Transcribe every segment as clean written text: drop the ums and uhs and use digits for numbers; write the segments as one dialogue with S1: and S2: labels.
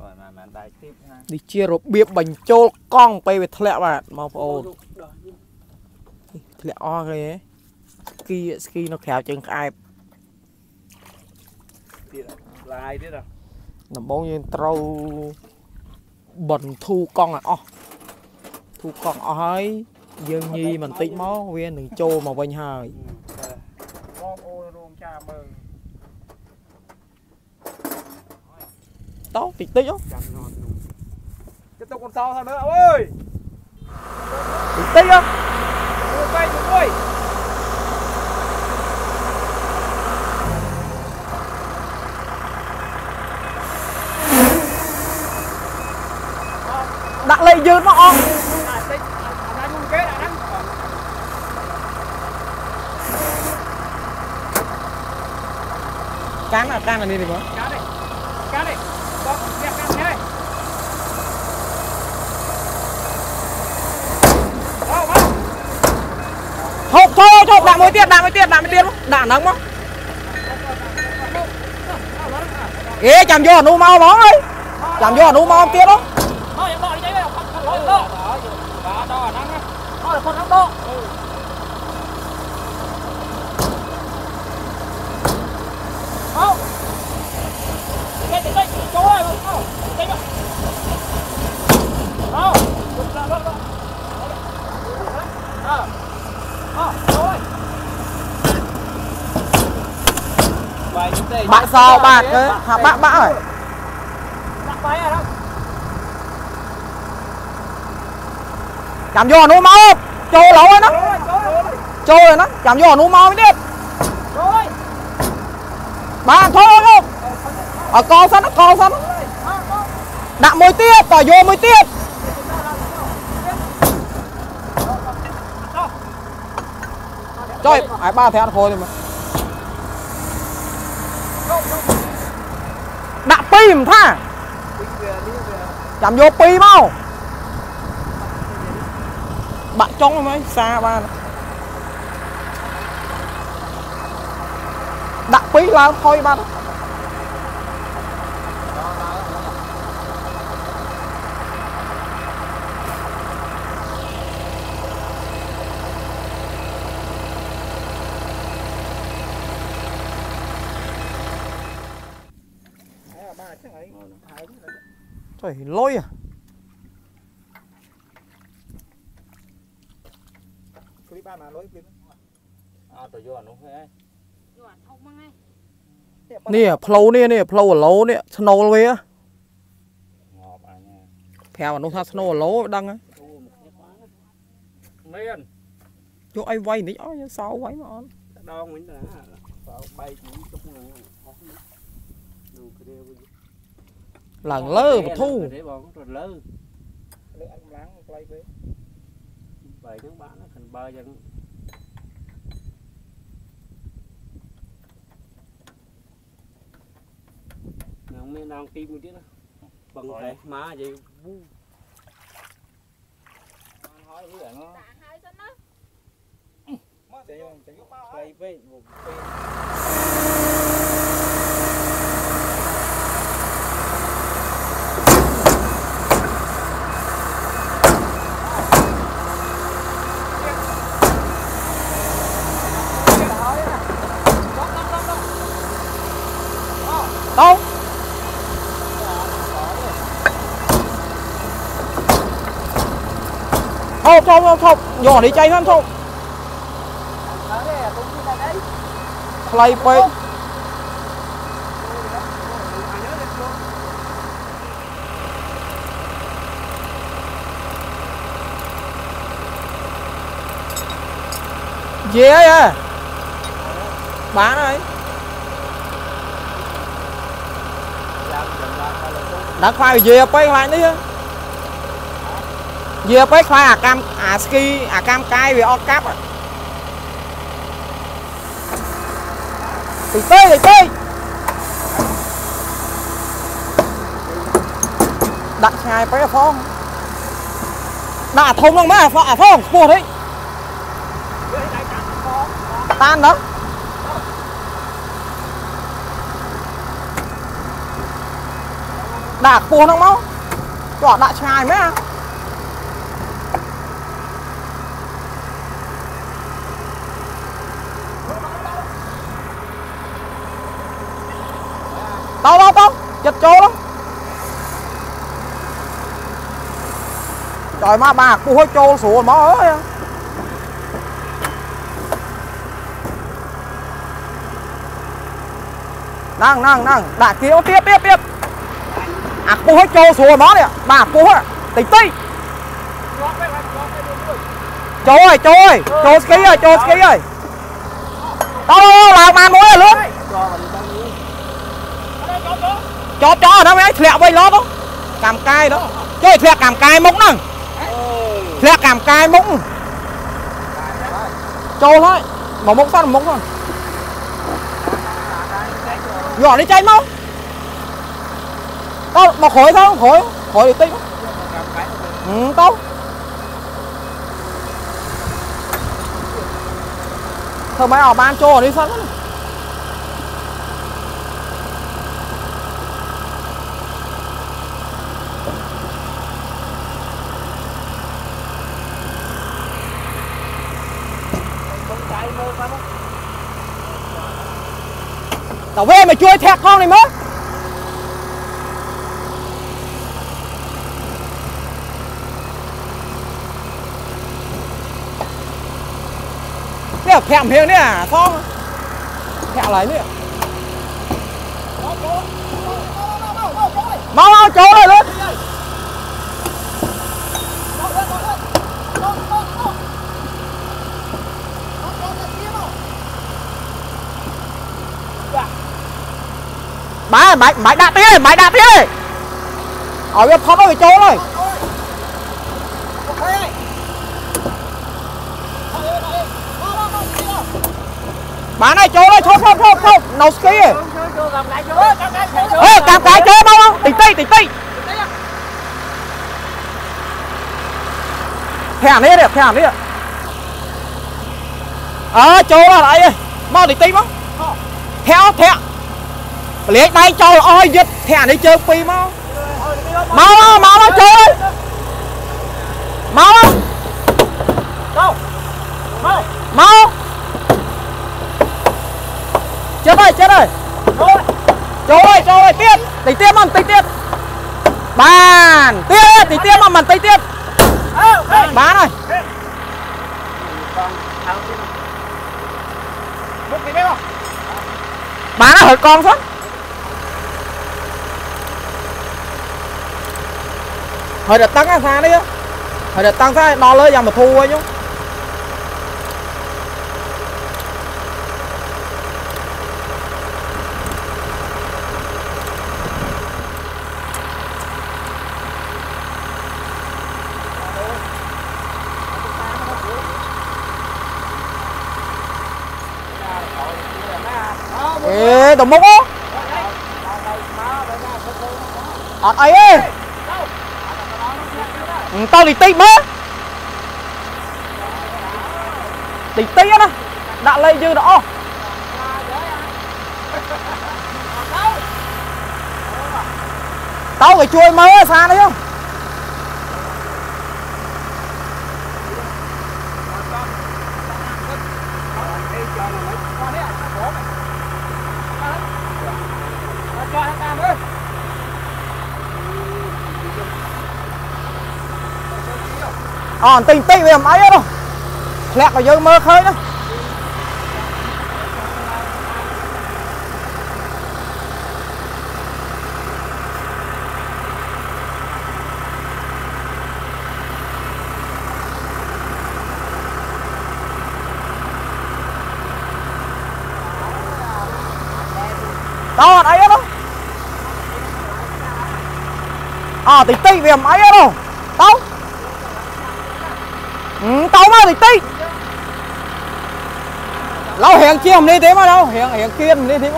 S1: đi chia rồi biếp bánh trâu con bay về thẹo bạn mau ô thẹo o cái ski nó khéo chân ai nó bông như trâu bẩn thu con à thu con ấy dương nhi mình tích máu viên đừng trâu mà vinh hơi đó tích tích không
S2: tiếp tục con sau thôi nữa ơi
S1: tích tích không
S2: quay chúng tôi
S1: đặt lấy dư nó on can là đi được không?
S2: Cá này, con dẹp can nhé.
S1: Thôi, đạn mới tiết, đạn nóng không? Ê, chạm vô nụ mau bóng ơi, chạm vô nụ mau tiết đó.
S2: Thôi, em đo đi đấy, không đo. Đo nắng á, đo là con nắng đo. Không. Đây, chỗ ơi, đây mà.
S1: Bạn sao bạn cái hả bạn rồi chạm vô nó máu trâu lẩu ấy nó trâu rồi nó chạm vô nó máu mới biết bạn thôi không ở co sẵn đạn môi tiếp và vô mới tiếp trời ai ba theo thôi mà đạn pi mà tha chạm vô pi mau bạn trong mới xa ba đạn pi là thôi ba trời lôi à
S2: clip ba mà lôi clip
S1: nè flow ở lỗ nè snow luôn á theo nó tha snow ở lỗ đăng á chỗ ai vay đấy sao vay mà on
S2: đo mình là bay chỉ chút
S1: lần lơ mà thu
S2: vậy các bạn nó thành bơi dân không biết đang tim một tí nữa bằng cái má vậy hỏi với nó play với
S1: đâu không nhỏ đi chay hơn không play play gì ấy à bán rồi đã khoai về bay lại nữa về bay khoai ski cam cay về o cáp à từ tê đặt ngày bay phong đã thông không má phong mua đấy tan đó đạc cua nó máu quả đại chài mấy à tao chật trâu lắm trời má bà cua hơi trâu xuống má ơi năng đại kia tiếp à cua hết trâu xuống má này bà cua hết tỉnh tí trâu ơi trâu ski ơi tao làm màn mũi rồi luôn chó ở đó mấy thẹo bay lót đó càm cai đó chơi thẹo càm cai mông nè thẹo càm cai mông trâu thôi mà mông thôi nhỏ đi cháy máu tao mà khỏi sao khỏi đi tinh tao thôi mấy ở ban trâu đi sân tao về mày chui thẹt con này mất nè thẹm hiền đấy à xong thẹo lại nữa mau chỗ này lên mày đạp đi ở bên thoát cái chỗ này bà này chỗ này không nào ski ê cam cái chơi mau tỉnh tí thèm đi chỗ là lại mau tỉnh tí mau theo lấy tay cho ôi giật thèm đi chơi phi mau chơi mau chết ơi chỗ ơi tiếp mà bàn tiếp mà mình tiếp bán này bán nó hở con xuống hồi đợt tăng ra đi hồi đợt tăng ra đo lấy dòng mà thu ấy chứ ê đồng mốc á ấy tao đi tí mới tí á đã lấy dư đó tao phải chui mới xa đấy không tinh tí về máy đó lẹt vào dư mơ khơi đó đó ấy đó tí về máy đó tao mà thì tí lâu hẹn chia không đi thế mà đâu hẹn kia mình đi thế mà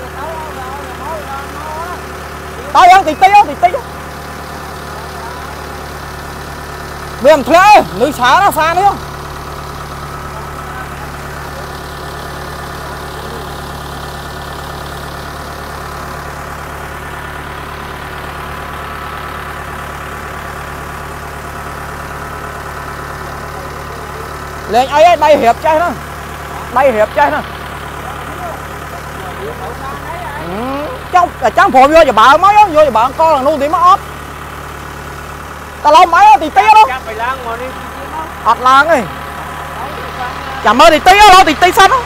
S1: tao ăn tí bây giờ thuê núi xá là xa đấy không lên ấy đây hiệp chơi nó đây hiệp chơi nó trong phổ vô giờ bạn mấy vô giờ bạn con là nuôi thì mất ốp ta lâu mấy thì tía đó ọt làng ấy chả mơ thì tía đó thì tía xanh đó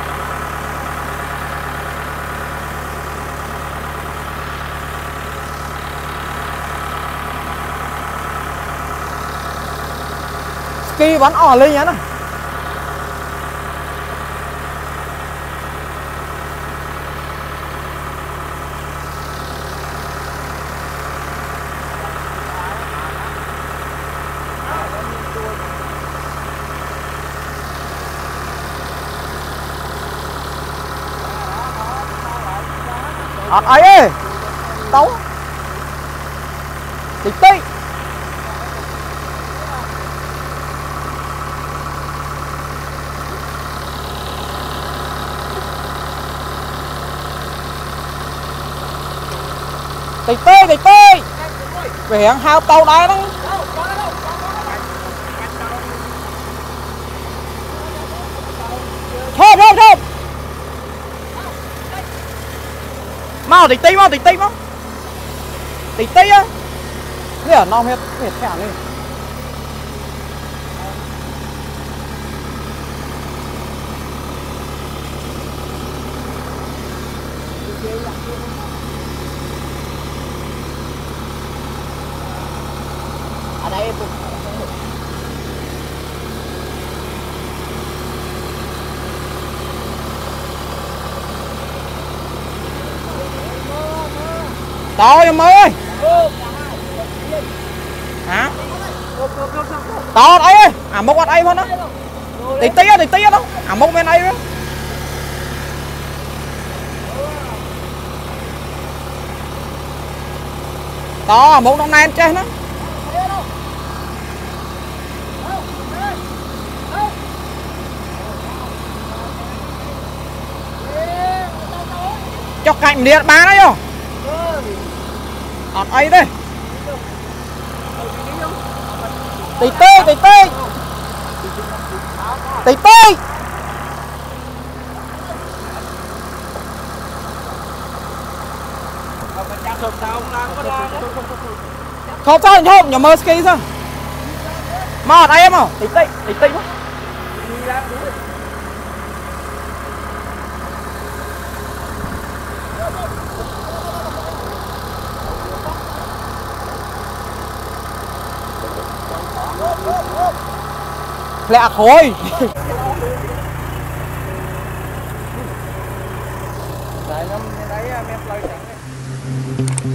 S1: ski vẫn lên nhá nó ọt ấy tấu tí tí tí về hiện hao tàu đá đó thôi mau tí áនេះអាណោះhếtខាងនេះở đây Trời em ơi hả to đấy à mốc ở đây luôn đó tí đó à mốc bên đây đó to à mốc trong này chơi nó cho cạnh điện bán đấy không ọt ấy đây tí không sao không nhà mơ ski sao mà ọt ấy em không tí lẹ khối đấy mét lấy chẳng